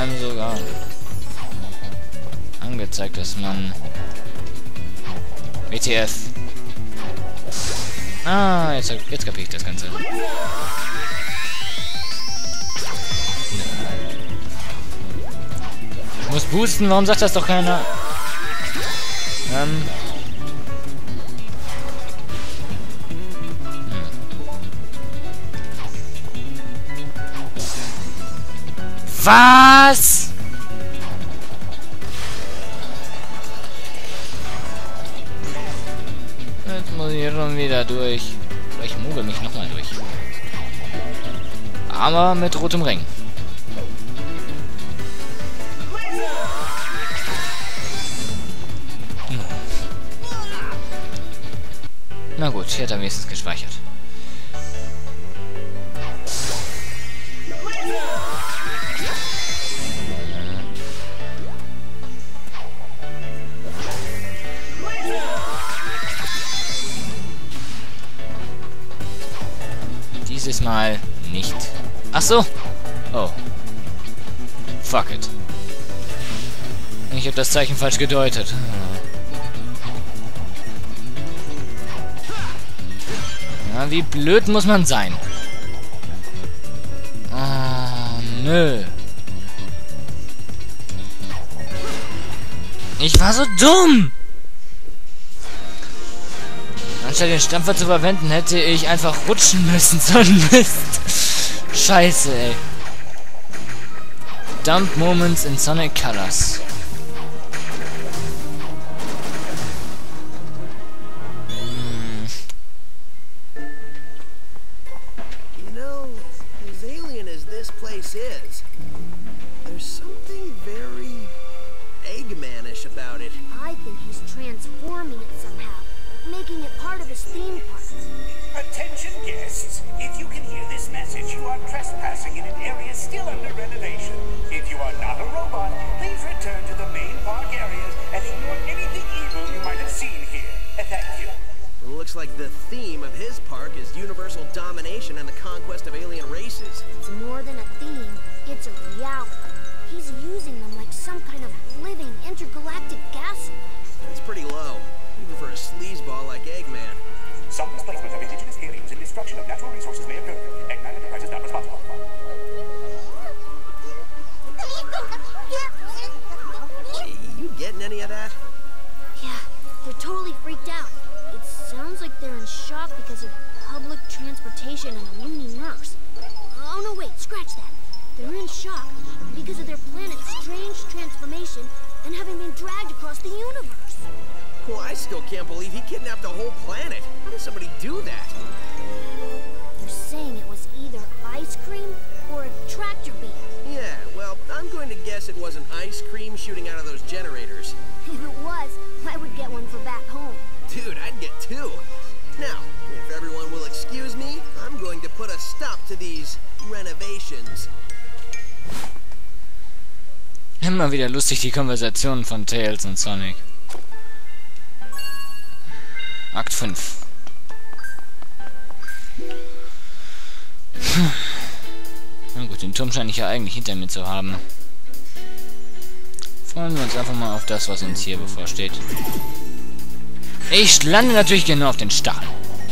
einem sogar angezeigt, dass man WTF. Ah, jetzt kapiere ich das Ganze. Ich muss boosten, warum sagt das doch keiner? Was? Jetzt muss ich schon wieder durch. Vielleicht mogel mich nochmal durch. Aber mit rotem Ring. Na gut, hier hat er wenigstens gespeichert. Dieses Mal nicht. Ach so. Oh. Fuck it. Ich habe das Zeichen falsch gedeutet. Ja, wie blöd muss man sein? Oh, nö. Ich war so dumm! Anstatt den Stampfer zu verwenden, hätte ich einfach rutschen müssen. So ein Mist. Scheiße, ey. Dump Moments in Sonic Colors. You know, as alien as this place is, there's something very Eggman-ish about it. I think he's transforming it somehow, making it part of his theme park. Attention guests, if you can hear this message, you are trespassing in an area still under renovation. If you are not a robot, please return to the main park areas and ignore anything evil you might have seen here. Thank you. It looks like the theme of his park is universal domination and the conquest of alien races. It's more than a theme, it's a reality. He's using them like some kind of living intergalactic gas. That's pretty low, even for a sleazeball like Eggman. Some displacement of indigenous aliens and destruction of natural resources may occur. Eggman Enterprise is not responsible. You getting any of that? Yeah, they're totally freaked out. It sounds like they're in shock because of public transportation and a loony nurse. Oh no, wait, scratch that. They're in shock because of their planet's strange transformation and having been dragged across the universe. Well, I still can't believe he kidnapped a whole planet. How does somebody do that? They're saying it was either ice cream or a tractor beam. Yeah, well, I'm going to guess it was an ice cream shooting out of those generators. If it was, I would get one for back home. Dude, I'd get two. Now, if everyone will excuse me, I'm going to put a stop to these renovations. Immer wieder lustig die Konversationen von Tails und Sonic. Akt 5. Na gut, den Turm scheine ich ja eigentlich hinter mir zu haben. Freuen wir uns einfach mal auf das, was uns hier bevorsteht. Ich lande natürlich genau auf den Stachel.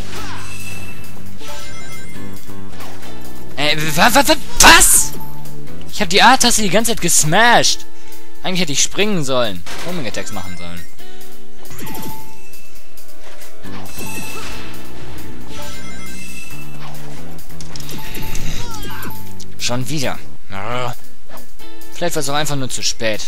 Was? Ich habe die A-Taste die ganze Zeit gesmashed. Eigentlich hätte ich springen sollen. Homing Attacks machen sollen. Schon wieder. Vielleicht war es auch einfach nur zu spät.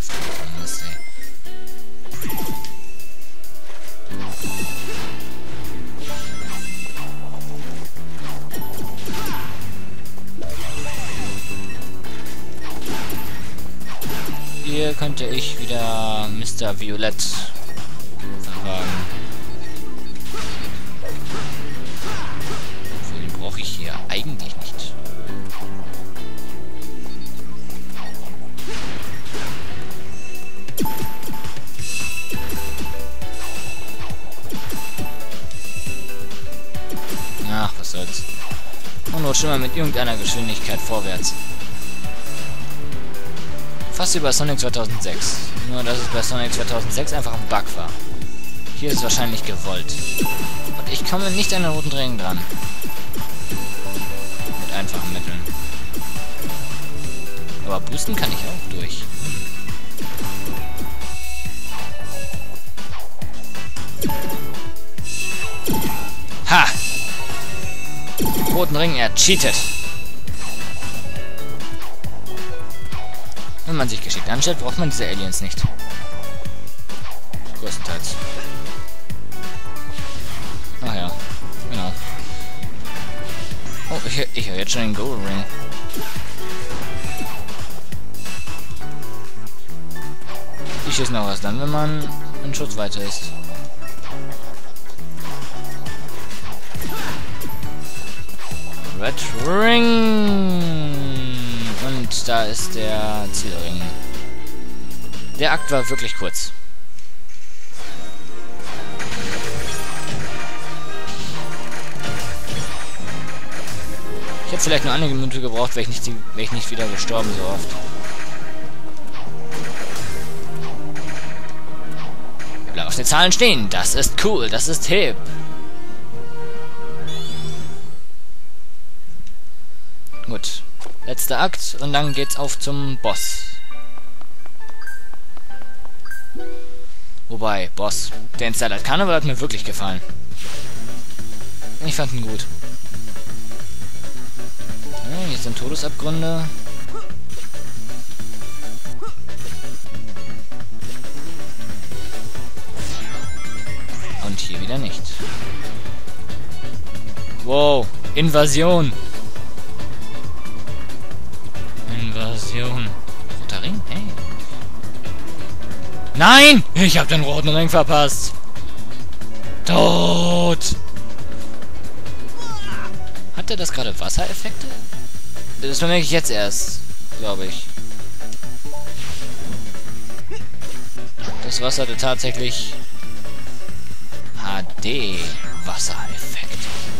Hier könnte ich wieder Mr. Violett fragen. Den brauche ich hier eigentlich nicht. Ach, was soll's. Und rutscht immer mit irgendeiner Geschwindigkeit vorwärts. Fast wie bei Sonic 2006. Nur, dass es bei Sonic 2006 einfach ein Bug war. Hier ist es wahrscheinlich gewollt. Und ich komme nicht an den roten Ring dran. Mit einfachen Mitteln. Aber boosten kann ich auch durch. Ha! Roten Ring, er cheatet. Wenn man sich geschickt anstellt, braucht man diese Aliens nicht. Größtenteils. Ach ja, genau. Oh, ich höre jetzt schon den Gold Ring. Die schießen auch erst dann, wenn man in Schutzweite ist. Red Ring! Und da ist der Zielring. Der Akt war wirklich kurz. Ich habe vielleicht nur eine Minute gebraucht, wäre ich nicht wieder gestorben so oft. Bleib auf den Zahlen stehen. Das ist cool. Das ist hip. Gut. Letzter Akt und dann geht's auf zum Boss. Wobei, Boss. Der in Starlight Carnival hat mir wirklich gefallen. Ich fand ihn gut. Ja, hier sind Todesabgründe. Und hier wieder nicht. Wow, Invasion. Invasion. Roter Ring? Hey. Nein! Ich hab den roten Ring verpasst. Tot! Hat der das gerade Wassereffekte? Das bemerke ich jetzt erst, glaube ich. Das Wasser hatte tatsächlich HD-Wassereffekt.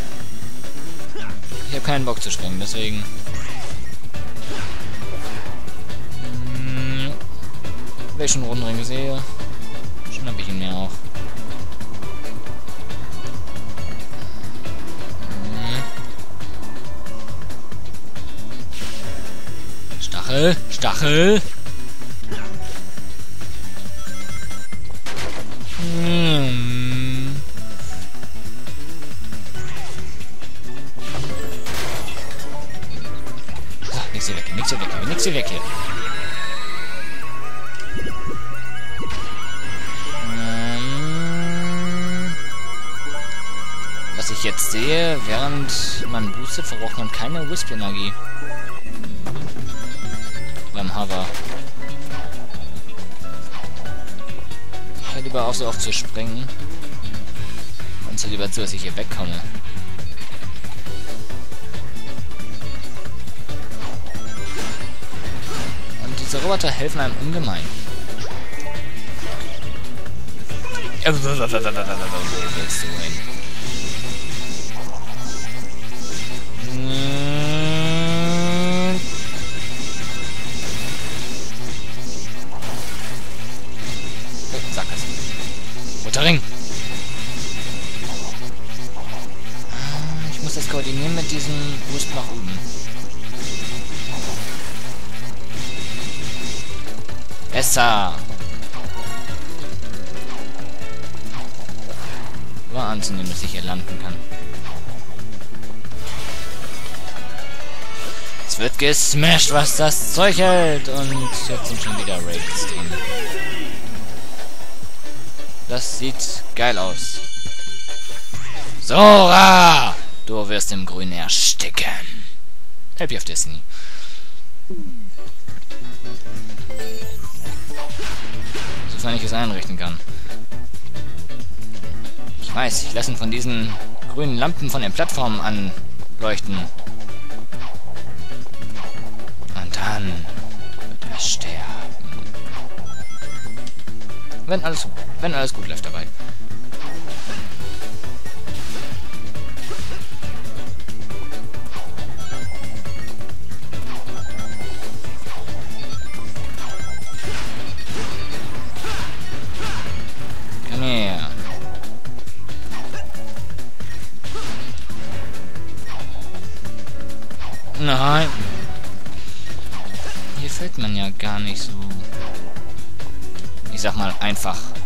Ich habe keinen Bock zu springen, deswegen... Wenn ich schon einen roten Ring sehe, schnapp ich ihn mir auch. Stachel, Stachel. So, nix hier weg, nix hier weg, nix hier weg hier. Was ich jetzt sehe, während man boostet, verbraucht man keine Wisp-Energie. Beim Hover. Ich höre lieber auch so oft zu springen. Und so lieber zu, dass ich hier wegkomme. Und diese Roboter helfen einem ungemein. Wo willst du hin? Roter Ring! Ich muss das koordinieren mit diesem Boost nach oben. Besser! War anzunehmen, dass ich hier landen kann. Es wird gesmashed, was das Zeug hält! Und jetzt sind schon wieder Raids drin. Das sieht geil aus. Sora! Du wirst im Grün ersticken. Happy of Destiny. Sofern ich es einrichten kann. Ich weiß, ich lasse ihn von diesen grünen Lampen von den Plattformen anleuchten. Und dann wird er sterben. Wenn alles gut läuft dabei. Nein. Hier fällt man ja gar nicht so, ich sag mal, einfach